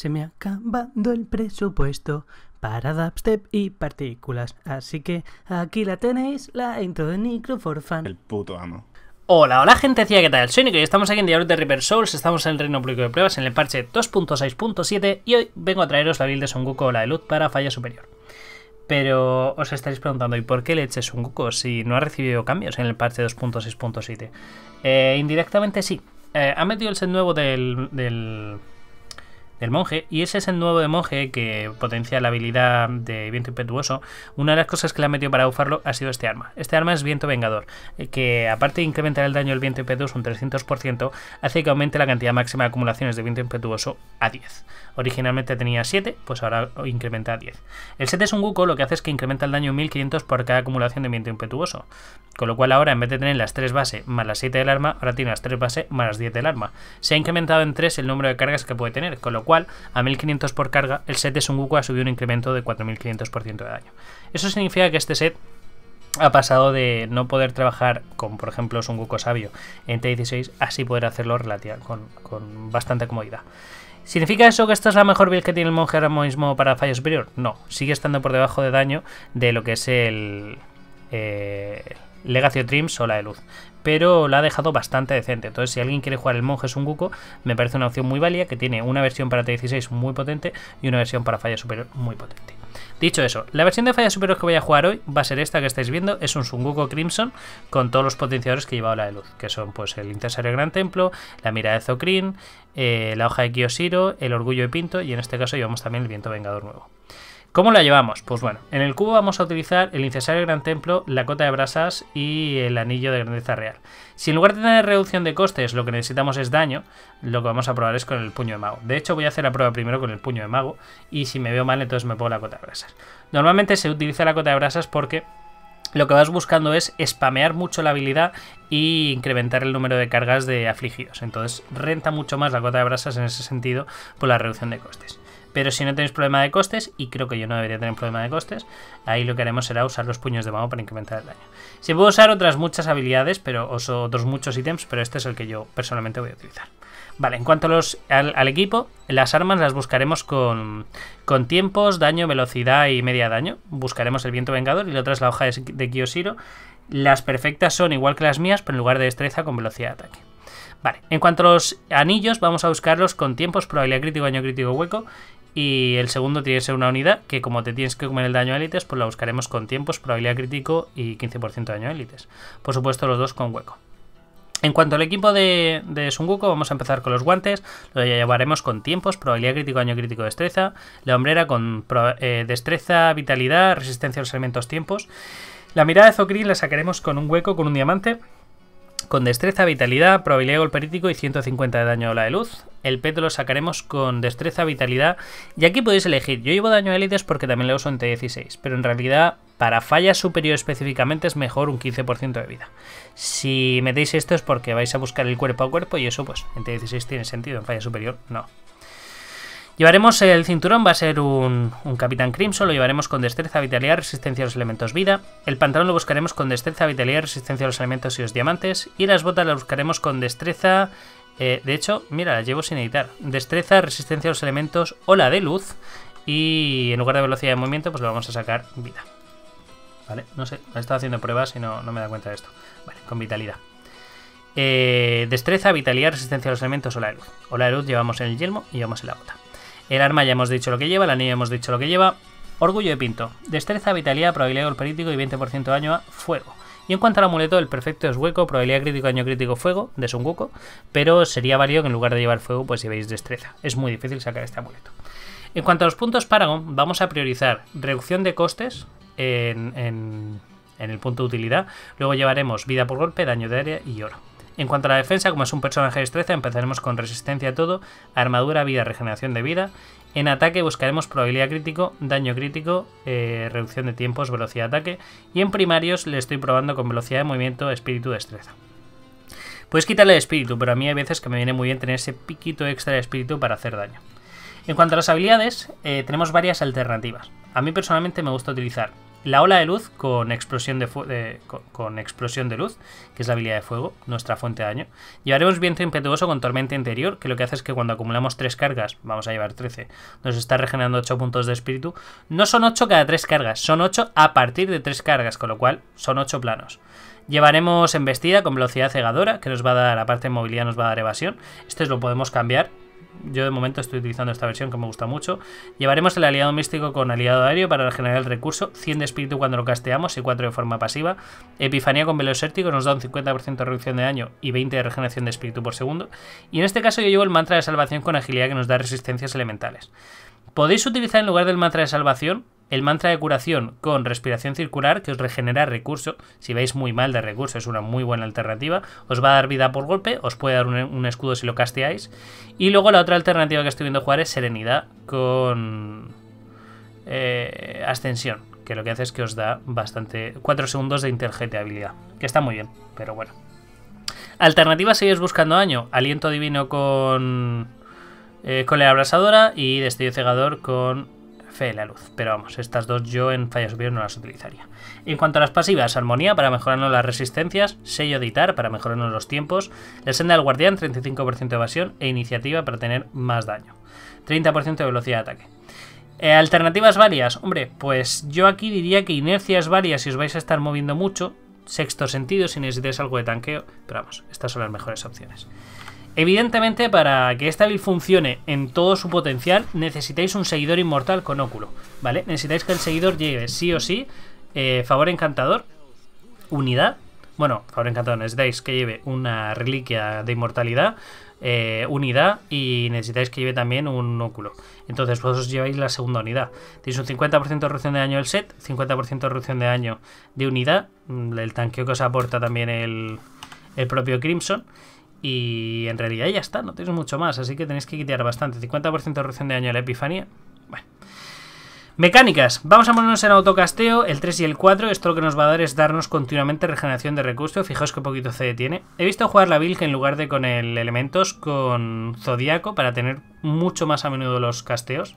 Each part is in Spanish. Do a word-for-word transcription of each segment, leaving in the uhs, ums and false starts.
Se me ha acabado el presupuesto para dubstep y partículas. Así que aquí la tenéis, la intro de Necro for Fun. El puto amo. Hola, hola gente, ¿qué tal? Soy Nico y estamos aquí en Diablo de Reaper Souls. Estamos en el reino público de pruebas en el parche dos punto seis punto siete y hoy vengo a traeros la build de Son Goku o la de Luz para falla superior. Pero os estaréis preguntando, ¿y por qué le eches Son Goku si no ha recibido cambios en el parche dos punto seis punto siete? Eh, indirectamente sí. Eh, ha metido el set nuevo del, del, del monje, y ese set nuevo de monje que potencia la habilidad de viento impetuoso. Una de las cosas que le ha metido para bufarlo ha sido este arma. Este arma es viento vengador, que aparte de incrementar el daño del viento impetuoso un trescientos por ciento, hace que aumente la cantidad máxima de acumulaciones de viento impetuoso a diez. Originalmente tenía siete, pues ahora incrementa a diez. El set de Son Goku lo que hace es que incrementa el daño mil quinientos por cada acumulación de viento impetuoso, con lo cual ahora en vez de tener las tres base más las siete del arma, ahora tiene las tres base más las diez del arma. Se ha incrementado en tres el número de cargas que puede tener, con lo cual a mil quinientos por carga el set de Son Goku ha subido un incremento de cuatro mil quinientos por ciento de daño. Eso significa que este set ha pasado de no poder trabajar con, por ejemplo, Son Goku sabio en T dieciséis, así poder hacerlo relativa, con, con bastante comodidad. ¿Significa eso que esta es la mejor build que tiene el monje ahora mismo para falla superior? No, sigue estando por debajo de daño de lo que es el eh, Legacy of Dreams o la de Luz, pero la ha dejado bastante decente. Entonces, si alguien quiere jugar el monje Son Goku, me parece una opción muy válida, que tiene una versión para T dieciséis muy potente y una versión para falla superior muy potente. Dicho eso, la versión de falla superior que voy a jugar hoy va a ser esta que estáis viendo. Es un Son Goku Crimson con todos los potenciadores que lleva la de Luz, que son pues el incensario Gran Templo, la mirada de Zocrin, eh, la hoja de Kyojiro, el orgullo de Pinto, y en este caso llevamos también el viento vengador nuevo. ¿Cómo la llevamos? Pues bueno, en el cubo vamos a utilizar el incensario Gran Templo, la cota de brasas y el anillo de grandeza real. Si en lugar de tener reducción de costes lo que necesitamos es daño, lo que vamos a probar es con el puño de mago. De hecho, voy a hacer la prueba primero con el puño de mago, y si me veo mal entonces me pongo la cota de brasas. Normalmente se utiliza la cota de brasas porque lo que vas buscando es spamear mucho la habilidad y incrementar el número de cargas de afligidos. Entonces renta mucho más la cota de brasas en ese sentido por la reducción de costes. Pero si no tenéis problema de costes, y creo que yo no debería tener problema de costes, ahí lo que haremos será usar los puños de mago para incrementar el daño. Se puede usar otras muchas habilidades, pero o otros muchos ítems, pero este es el que yo personalmente voy a utilizar. Vale, en cuanto a los, al, al equipo, las armas las buscaremos con, con tiempos, daño, velocidad y media daño. Buscaremos el viento vengador y la otra es la hoja de, de Kyojiro. Las perfectas son igual que las mías, pero en lugar de destreza con velocidad de ataque. Vale, en cuanto a los anillos, vamos a buscarlos con tiempos, probabilidad crítico, daño crítico, hueco. Y el segundo tiene que ser una unidad que, como te tienes que comer el daño a élites, pues la buscaremos con tiempos, probabilidad crítico y quince por ciento de daño a élites. Por supuesto, los dos con hueco. En cuanto al equipo de, de Son Goku, vamos a empezar con los guantes. Lo llevaremos con tiempos, probabilidad crítico, daño crítico, destreza. La hombrera con pro, eh, destreza, vitalidad, resistencia a los elementos, tiempos. La mirada de Zocrin la sacaremos con un hueco, con un diamante, con destreza, vitalidad, probabilidad de golpe crítico y ciento cincuenta de daño a la de luz. El peto lo sacaremos con destreza, vitalidad. Y aquí podéis elegir. Yo llevo daño a élites porque también lo uso en T dieciséis. Pero en realidad, para falla superior específicamente, es mejor un quince por ciento de vida. Si metéis esto es porque vais a buscar el cuerpo a cuerpo. Y eso, pues, en T dieciséis tiene sentido. En falla superior, no. Llevaremos el cinturón, va a ser un, un Capitán Crimson, lo llevaremos con destreza, vitalidad, resistencia a los elementos, vida. El pantalón lo buscaremos con destreza, vitalidad, resistencia a los elementos y los diamantes. Y las botas las buscaremos con destreza, eh, de hecho, mira, las llevo sin editar. Destreza, resistencia a los elementos o la de luz. Y en lugar de velocidad de movimiento, pues le vamos a sacar vida. Vale, no sé, he estado haciendo pruebas y no, no me da cuenta de esto. Vale, con vitalidad. Eh, destreza, vitalidad, resistencia a los elementos o la de luz. O la de luz llevamos en el yelmo y llevamos en la bota. El arma ya hemos dicho lo que lleva, el anillo hemos dicho lo que lleva. Orgullo de Pinto. Destreza, vitalidad, probabilidad de golpe crítico y veinte por ciento de daño a fuego. Y en cuanto al amuleto, el perfecto es hueco, probabilidad crítico, daño crítico, fuego, de Son Goku. Pero sería válido que en lugar de llevar fuego, pues llevéis destreza. Es muy difícil sacar este amuleto. En cuanto a los puntos Paragon, vamos a priorizar reducción de costes en, en, en el punto de utilidad. Luego llevaremos vida por golpe, daño de área y oro. En cuanto a la defensa, como es un personaje de destreza, empezaremos con resistencia a todo, armadura, vida, regeneración de vida. En ataque buscaremos probabilidad crítico, daño crítico, eh, reducción de tiempos, velocidad de ataque. Y en primarios le estoy probando con velocidad de movimiento, espíritu, destreza. Puedes quitarle el espíritu, pero a mí hay veces que me viene muy bien tener ese piquito extra de espíritu para hacer daño. En cuanto a las habilidades, eh, tenemos varias alternativas. A mí personalmente me gusta utilizar la ola de luz con explosión de, de con, con explosión de luz, que es la habilidad de fuego, nuestra fuente de daño. Llevaremos viento impetuoso con tormenta interior, que lo que hace es que cuando acumulamos tres cargas, vamos a llevar trece, nos está regenerando ocho puntos de espíritu. No son ocho cada tres cargas, son ocho a partir de tres cargas, con lo cual son ocho planos. Llevaremos embestida con velocidad cegadora, que nos va a dar, aparte de movilidad, nos va a dar evasión. Este lo podemos cambiar. Yo de momento estoy utilizando esta versión que me gusta mucho. Llevaremos el aliado místico con aliado aéreo para regenerar el recurso, cien de espíritu cuando lo casteamos y cuatro de forma pasiva. Epifanía con velo esértico nos da un cincuenta por ciento de reducción de daño y veinte de regeneración de espíritu por segundo. Y en este caso yo llevo el mantra de salvación con agilidad que nos da resistencias elementales. Podéis utilizar en lugar del mantra de salvación el mantra de curación con respiración circular, que os regenera recurso. Si vais muy mal de recurso, es una muy buena alternativa. Os va a dar vida por golpe, os puede dar un, un escudo si lo casteáis. Y luego la otra alternativa que estoy viendo jugar es serenidad con eh, ascensión, que lo que hace es que os da bastante cuatro segundos de inteligente habilidad, que está muy bien, pero bueno. Alternativa, seguís buscando daño. Aliento divino con eh, cólera abrasadora y destello cegador con fe de la luz, pero vamos, estas dos yo en falla superior no las utilizaría. En cuanto a las pasivas, armonía para mejorarnos las resistencias, sello editar para mejorarnos los tiempos, la senda del guardián, treinta y cinco por ciento de evasión e iniciativa para tener más daño, treinta por ciento de velocidad de ataque. Eh, alternativas varias, hombre, pues yo aquí diría que inercia es varias si os vais a estar moviendo mucho, sexto sentido si necesitáis algo de tanqueo, pero vamos, estas son las mejores opciones. Evidentemente, para que esta build funcione en todo su potencial, necesitáis un seguidor inmortal con óculo, ¿vale? Necesitáis que el seguidor lleve sí o sí eh, favor encantador, unidad. Bueno, favor encantador, necesitáis que lleve una reliquia de inmortalidad, eh, unidad, y necesitáis que lleve también un óculo. Entonces vosotros lleváis la segunda unidad. Tenéis un cincuenta por ciento de reducción de daño del set, cincuenta por ciento de reducción de daño de unidad, el tanqueo que os aporta también el, el propio Crimson. Y en realidad ya está, no tenéis mucho más, así que tenéis que quitar bastante. cincuenta por ciento de reducción de daño a la epifanía. Bueno. Mecánicas. Vamos a ponernos en autocasteo, el tres y el cuatro. Esto lo que nos va a dar es darnos continuamente regeneración de recursos. Fijaos que poquito C D tiene. He visto jugar la build que en lugar de con el elementos, con Zodíaco, para tener mucho más a menudo los casteos.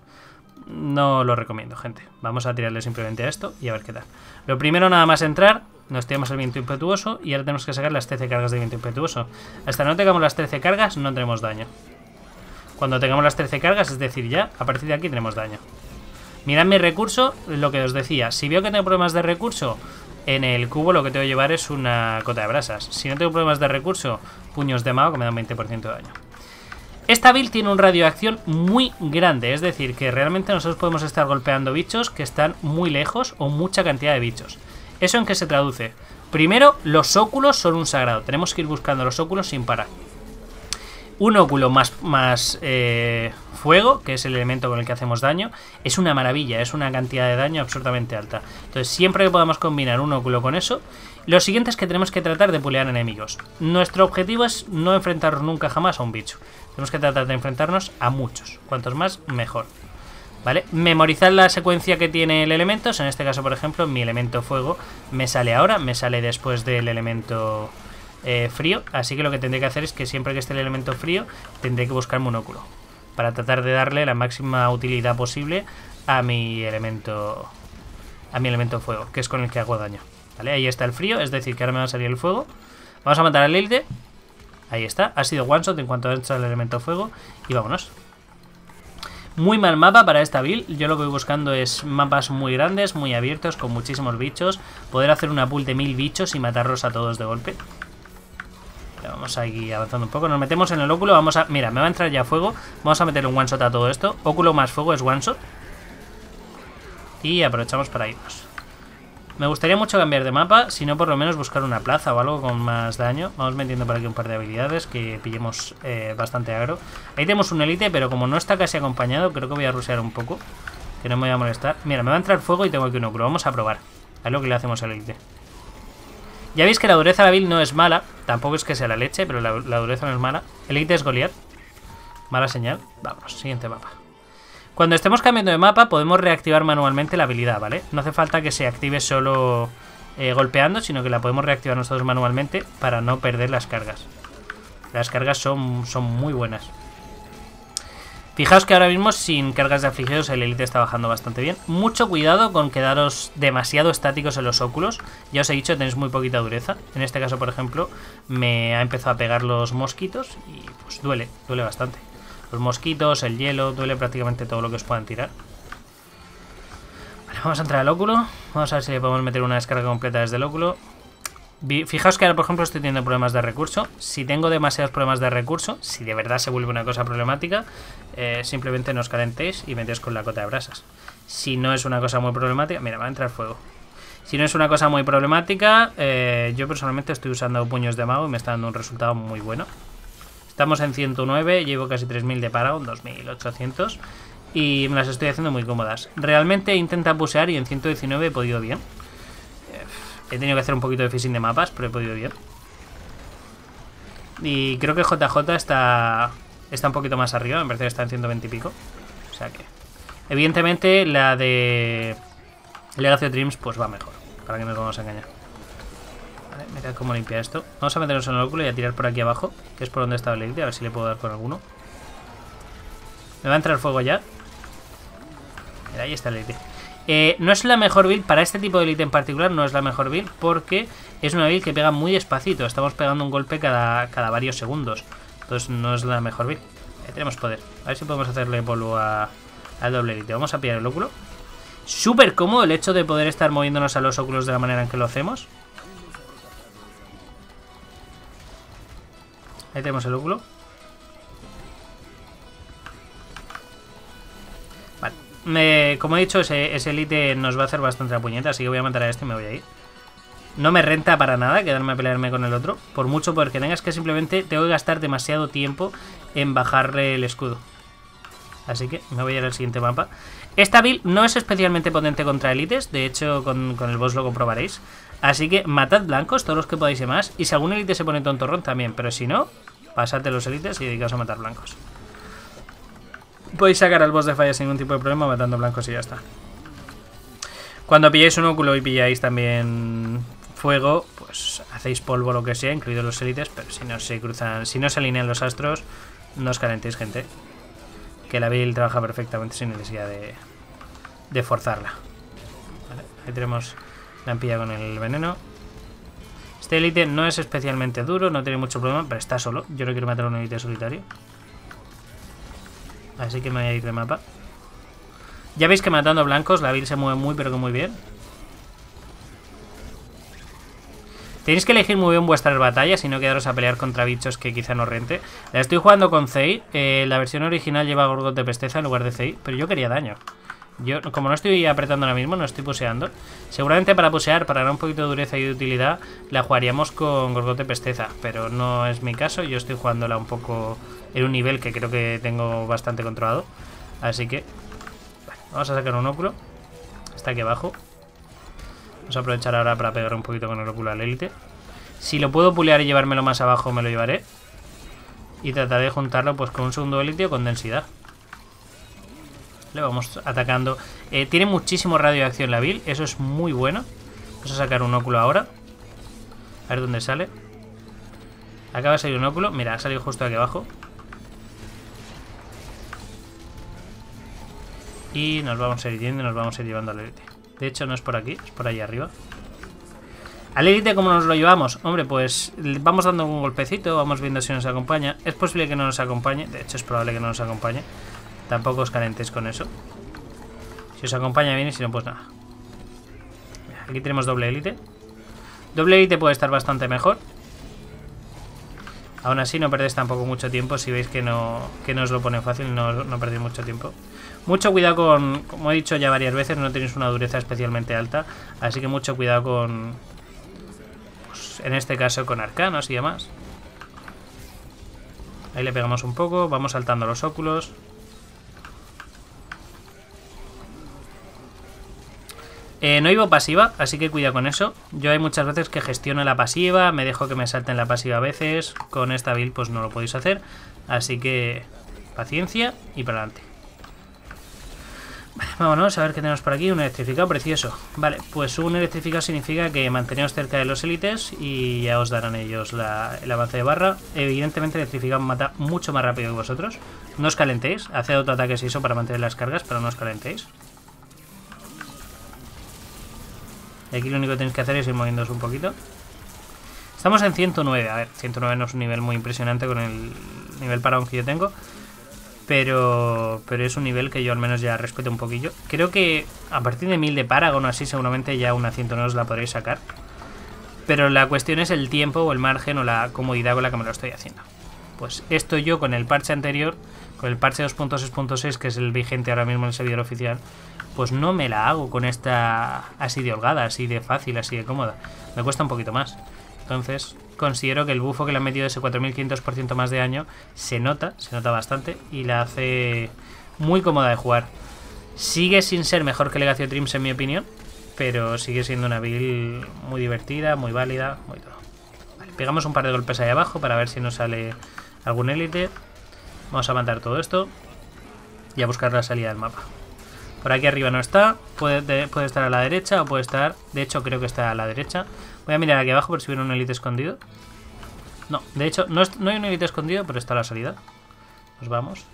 No lo recomiendo, gente. Vamos a tirarle simplemente a esto y a ver qué tal. Lo primero, nada más entrar, nos tiramos el viento impetuoso y ahora tenemos que sacar las trece cargas de viento impetuoso. Hasta no tengamos las trece cargas no tenemos daño. Cuando tengamos las trece cargas, es decir, ya, a partir de aquí tenemos daño. Mirad mi recurso, lo que os decía. Si veo que tengo problemas de recurso, en el cubo lo que tengo que llevar es una cota de brasas. Si no tengo problemas de recurso, puños de mago que me dan veinte por ciento de daño. Esta build tiene un radio de acción muy grande, es decir, que realmente nosotros podemos estar golpeando bichos que están muy lejos o mucha cantidad de bichos. ¿Eso en qué se traduce? Primero, los óculos son un sagrado. Tenemos que ir buscando los óculos sin parar. Un óculo más, más eh, fuego, que es el elemento con el que hacemos daño, es una maravilla, es una cantidad de daño absurdamente alta. Entonces, siempre que podamos combinar un óculo con eso, lo siguiente es que tenemos que tratar de pulear enemigos. Nuestro objetivo es no enfrentarnos nunca jamás a un bicho. Tenemos que tratar de enfrentarnos a muchos. Cuantos más, mejor. ¿Vale? Memorizar la secuencia que tiene el elemento. En este caso, por ejemplo, mi elemento fuego me sale ahora, me sale después del elemento eh, frío. Así que lo que tendré que hacer es que siempre que esté el elemento frío, tendré que buscarme un óculo. Para tratar de darle la máxima utilidad posible a mi elemento, a mi elemento fuego, que es con el que hago daño. ¿Vale? Ahí está el frío, es decir, que ahora me va a salir el fuego. Vamos a matar al élite. Ahí está, ha sido one shot en cuanto ha hecho el elemento fuego. Y vámonos. Muy mal mapa para esta build. Yo lo que voy buscando es mapas muy grandes, muy abiertos, con muchísimos bichos. Poder hacer una pool de mil bichos y matarlos a todos de golpe. Pero vamos a ir avanzando un poco. Nos metemos en el óculo. Vamos a... Mira, me va a entrar ya fuego. Vamos a meter un one shot a todo esto. Óculo más fuego es one shot. Y aprovechamos para irnos. Me gustaría mucho cambiar de mapa, si no por lo menos buscar una plaza o algo con más daño. Vamos metiendo por aquí un par de habilidades que pillemos eh, bastante agro. Ahí tenemos un élite, pero como no está casi acompañado, creo que voy a rushear un poco, que no me voy a molestar. Mira, me va a entrar fuego y tengo aquí un óculo. Vamos a probar. A lo que le hacemos al élite. Ya veis que la dureza de la build no es mala. Tampoco es que sea la leche, pero la, la dureza no es mala. El élite es Goliath. Mala señal. Vamos, siguiente mapa. Cuando estemos cambiando de mapa podemos reactivar manualmente la habilidad, ¿vale? No hace falta que se active solo eh, golpeando, sino que la podemos reactivar nosotros manualmente para no perder las cargas. Las cargas son, son muy buenas. Fijaos que ahora mismo sin cargas de afligidos el Elite está bajando bastante bien. Mucho cuidado con quedaros demasiado estáticos en los óculos. Ya os he dicho, tenéis muy poquita dureza. En este caso, por ejemplo, me ha empezado a pegar los mosquitos y pues duele, duele bastante. Los mosquitos, el hielo, duele prácticamente todo lo que os puedan tirar. Vale, vamos a entrar al óculo. Vamos a ver si le podemos meter una descarga completa desde el óculo. Fijaos que ahora, por ejemplo, estoy teniendo problemas de recurso. Si tengo demasiados problemas de recurso, si de verdad se vuelve una cosa problemática, eh, simplemente no os calentéis y metéis con la cota de brasas. Si no es una cosa muy problemática... Mira, va a entrar fuego. Si no es una cosa muy problemática, eh, yo personalmente estoy usando puños de mago y me está dando un resultado muy bueno. Estamos en ciento nueve, llevo casi tres mil de Paragon, dos mil ochocientos, y me las estoy haciendo muy cómodas. Realmente intenta pusear y en ciento diecinueve he podido bien. He tenido que hacer un poquito de phishing de mapas, pero he podido bien. Y creo que J J está está un poquito más arriba. Me parece que está en ciento veinte y pico. O sea que... Evidentemente la de Legacy of Dreams pues va mejor. Para que nos vamos a engañar. Vale, mirad cómo limpia esto. Vamos a meternos en el óculo y a tirar por aquí abajo, que es por donde estaba el Elite. A ver si le puedo dar con alguno. Me va a entrar fuego ya. Mira, ahí está el Elite. Eh, no es la mejor build, para este tipo de Elite en particular no es la mejor build porque es una build que pega muy despacito, estamos pegando un golpe cada, cada varios segundos, entonces no es la mejor build. Eh, tenemos poder, a ver si podemos hacerle polvo a, al doble Elite. Vamos a pillar el óculo. Súper cómodo el hecho de poder estar moviéndonos a los óculos de la manera en que lo hacemos. Ahí tenemos el óculo. Me, como he dicho, ese, ese Elite nos va a hacer bastante la puñeta, así que voy a matar a este y me voy a ir. No me renta para nada quedarme a pelearme con el otro, por mucho poder que tengas, que simplemente tengo que gastar demasiado tiempo en bajarle el escudo. Así que me voy a ir al siguiente mapa. Esta build no es especialmente potente contra Elites, de hecho con, con el boss lo comprobaréis. Así que matad blancos, todos los que podáis y más, y si algún Elite se pone tontorrón también, pero si no, pasad los Elites y dedicaos a matar blancos. Podéis sacar al boss de falla sin ningún tipo de problema matando blancos y ya está. Cuando pilláis un óculo y pilláis también fuego, pues hacéis polvo lo que sea, incluidos los Elites, pero si no se cruzan, si no se alinean los astros, no os calentéis, gente. Que la build trabaja perfectamente sin necesidad de, de forzarla. Vale, ahí tenemos la ampilla con el veneno. Este Elite no es especialmente duro, no tiene mucho problema, pero está solo. Yo no quiero matar a un Elite solitario. Así que me voy a ir de mapa. Ya veis que matando blancos la build se mueve muy pero que muy bien. Tenéis que elegir muy bien vuestras batallas y no quedaros a pelear contra bichos que quizá no rente. La estoy jugando con Zei. Eh, la versión original lleva Gorgot de Pesteza en lugar de Zei, pero yo quería daño. Yo, como no estoy apretando ahora mismo, no estoy puseando. Seguramente para pusear, para ganar un poquito de dureza y de utilidad, la jugaríamos con Gorgot de Pesteza, pero no es mi caso. Yo estoy jugándola un poco en un nivel que creo que tengo bastante controlado. Así que bueno, vamos a sacar un óculo. Está aquí abajo. Vamos a aprovechar ahora para pegar un poquito con el óculo al Elite. Si lo puedo pulear y llevármelo más abajo, me lo llevaré. Y trataré de juntarlo pues con un segundo Elite o con densidad. Le vamos atacando. Eh, tiene muchísimo radio de acción la build. Eso es muy bueno. Vamos a sacar un óculo ahora. A ver dónde sale. Acaba de salir un óculo. Mira, ha salido justo aquí abajo. Y nos vamos a ir yendo y nos vamos a ir llevando al Elite. De hecho no es por aquí, es por ahí arriba. Al Elite, ¿cómo nos lo llevamos? Hombre, pues vamos dando un golpecito, vamos viendo si nos acompaña. Es posible que no nos acompañe, de hecho es probable que no nos acompañe. Tampoco os calentéis con eso. Si os acompaña bien y si no, pues nada. Aquí tenemos doble Elite. Doble Elite puede estar bastante mejor. Aún así no perdéis tampoco mucho tiempo. Si veis que no, que no os lo pone fácil, no, no perdéis mucho tiempo. Mucho cuidado con, como he dicho ya varias veces, no tenéis una dureza especialmente alta. Así que mucho cuidado con, pues, en este caso con arcanos y demás. Ahí le pegamos un poco, vamos saltando los óculos. Eh, no iba pasiva, así que cuida con eso. Yo hay muchas veces que gestiono la pasiva, me dejo que me salten la pasiva a veces. Con esta build pues no lo podéis hacer. Así que paciencia y para adelante. Vale, vámonos a ver qué tenemos por aquí. Un electrificado precioso. Vale, pues un electrificado significa que manteneos cerca de los élites y ya os darán ellos la, el avance de barra. Evidentemente el electrificado mata mucho más rápido que vosotros. No os calentéis, haced autoataques y eso para mantener las cargas, pero no os calentéis. Y aquí lo único que tenéis que hacer es ir moviéndoos un poquito. Estamos en ciento nueve, a ver, ciento nueve no es un nivel muy impresionante con el nivel Paragon que yo tengo. Pero, pero es un nivel que yo al menos ya respeto un poquillo. Creo que a partir de mil de Paragon o así seguramente ya una ciento nueve os la podréis sacar. Pero la cuestión es el tiempo o el margen o la comodidad con la que me lo estoy haciendo. Pues esto yo con el parche anterior, con el parche dos punto seis punto seis, que es el vigente ahora mismo en el servidor oficial, pues no me la hago con esta así de holgada, así de fácil, así de cómoda. Me cuesta un poquito más. Entonces considero que el bufo que le han metido ese cuatro mil quinientos por ciento más de daño se nota, se nota bastante y la hace muy cómoda de jugar. Sigue sin ser mejor que Legacy of Dreams en mi opinión, pero sigue siendo una build muy divertida, muy válida, muy todo. Vale, pegamos un par de golpes ahí abajo para ver si nos sale algún élite. Vamos a matar todo esto y a buscar la salida del mapa. Por aquí arriba no está, puede, puede estar a la derecha o puede estar, de hecho creo que está a la derecha. Voy a mirar aquí abajo por si hubiera un élite escondido. No, de hecho no, es, no hay un élite escondido, pero está a la salida. Nos vamos.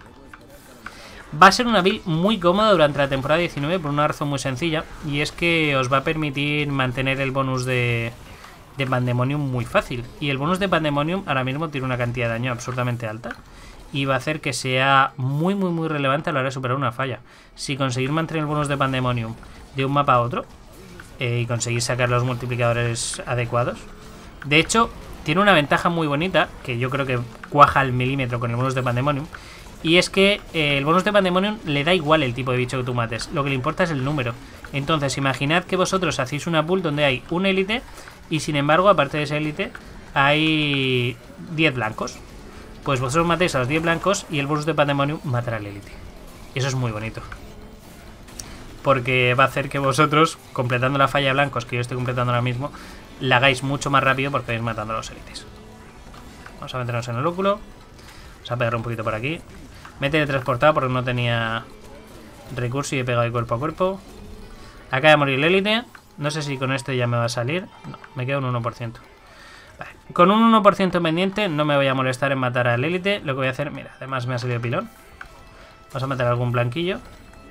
Va a ser una build muy cómoda durante la temporada diecinueve por una razón muy sencilla. Y es que os va a permitir mantener el bonus de, de Pandemonium muy fácil. Y el bonus de Pandemonium ahora mismo tiene una cantidad de daño absurdamente alta. Y va a hacer que sea muy muy muy relevante a la hora de superar una falla. Si conseguir mantener el bonus de Pandemonium de un mapa a otro eh, y conseguir sacar los multiplicadores adecuados. De hecho, tiene una ventaja muy bonita, que yo creo que cuaja al milímetro con el bonus de Pandemonium. Y es que eh, el bonus de Pandemonium le da igual el tipo de bicho que tú mates. Lo que le importa es el número. Entonces, imaginad que vosotros hacéis una pool donde hay un élite y sin embargo, aparte de ese élite, hay diez blancos. Pues vosotros matéis a los diez blancos y el bonus de Pandemonium matará al élite. Eso es muy bonito. Porque va a hacer que vosotros, completando la falla de blancos que yo estoy completando ahora mismo, la hagáis mucho más rápido porque vais matando a los élites. Vamos a meternos en el óculo. Vamos a pegar un poquito por aquí. Me he teletransportado porque no tenía recurso y he pegado de cuerpo a cuerpo. Acaba de morir el élite. No sé si con este ya me va a salir. No, me queda un uno por ciento. Vale. Con un uno por ciento pendiente no me voy a molestar en matar al élite. Lo que voy a hacer, mira, además me ha salido pilón. Vamos a matar a algún blanquillo.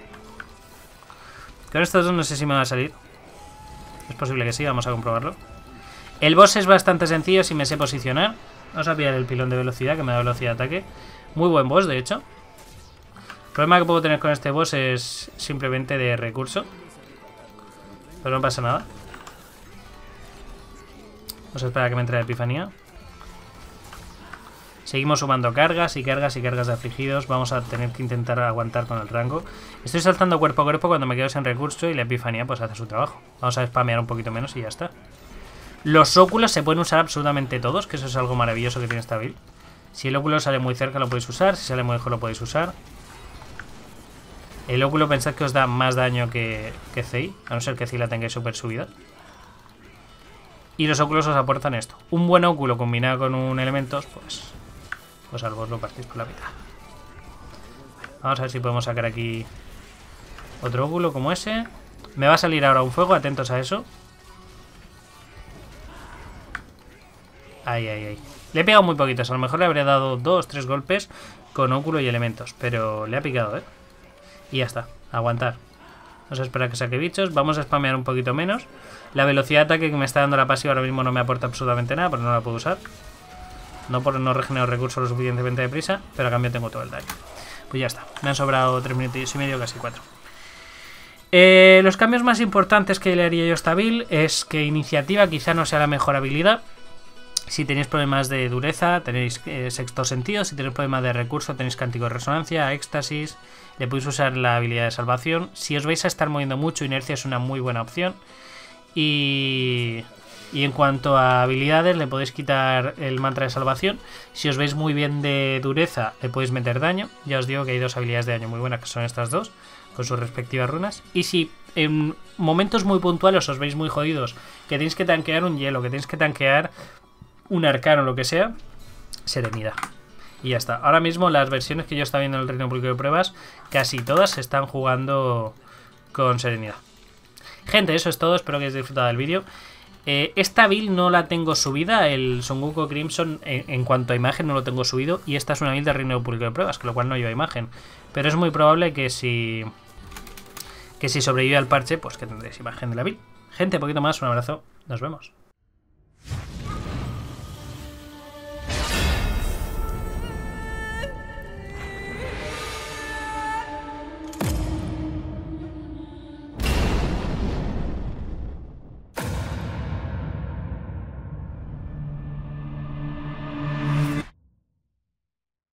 Con estos dos no sé si me va a salir. Es posible que sí, vamos a comprobarlo. El boss es bastante sencillo si me sé posicionar. Vamos a pillar el pilón de velocidad, que me da velocidad de ataque. Muy buen boss, de hecho. El problema que puedo tener con este boss es simplemente de recurso. Pero no pasa nada. Vamos a esperar a que me entre la epifanía. Seguimos sumando cargas y cargas y cargas de afligidos. Vamos a tener que intentar aguantar con el rango. Estoy saltando cuerpo a cuerpo cuando me quedo sin recurso y la epifanía pues hace su trabajo. Vamos a spamear un poquito menos y ya está. Los óculos se pueden usar absolutamente todos, que eso es algo maravilloso que tiene esta build. Si el óculo sale muy cerca lo podéis usar, si sale muy lejos lo podéis usar. El óculo pensad que os da más daño que, que Zei, a no ser que Zei la tengáis súper subida. Y los óculos os aportan esto. Un buen óculo combinado con un elementos, pues, pues al boss lo partís por la mitad. Vamos a ver si podemos sacar aquí otro óculo como ese. Me va a salir ahora un fuego, atentos a eso. Ay, ay, ay. Le he pegado muy poquitos, a lo mejor le habría dado dos, tres golpes con óculo y elementos, pero le ha picado, ¿eh? Y ya está, aguantar. Vamos a esperar a que saque bichos, vamos a spamear un poquito menos. La velocidad de ataque que me está dando la pasiva ahora mismo no me aporta absolutamente nada, porque no la puedo usar. No por no regenero recursos lo suficientemente deprisa, pero a cambio tengo todo el daño. Pues ya está, me han sobrado tres minutos y medio, casi cuatro. Eh, los cambios más importantes que le haría yo a esta build es que iniciativa quizá no sea la mejor habilidad. Si tenéis problemas de dureza, tenéis eh, sexto sentido. Si tenéis problemas de recurso, tenéis cántico de resonancia, éxtasis. Le podéis usar la habilidad de salvación. Si os vais a estar moviendo mucho, inercia es una muy buena opción. Y, y en cuanto a habilidades, le podéis quitar el mantra de salvación. Si os veis muy bien de dureza, le podéis meter daño. Ya os digo que hay dos habilidades de daño muy buenas, que son estas dos, con sus respectivas runas. Y si en momentos muy puntuales os veis muy jodidos, que tenéis que tanquear un hielo, que tenéis que tanquear un arcano o lo que sea, serenidad. y ya está. Ahora mismo las versiones que yo estaba viendo en el reino público de pruebas, casi todas se están jugando con serenidad. Gente, eso es todo, espero que hayáis disfrutado del vídeo. Eh, esta build no la tengo subida, el Son Goku Crimson en, en cuanto a imagen no lo tengo subido, y esta es una build de reino público de pruebas, con lo cual no lleva imagen. Pero es muy probable que si que si sobrevive al parche, pues que tendréis imagen de la build. Gente, poquito más, un abrazo, nos vemos.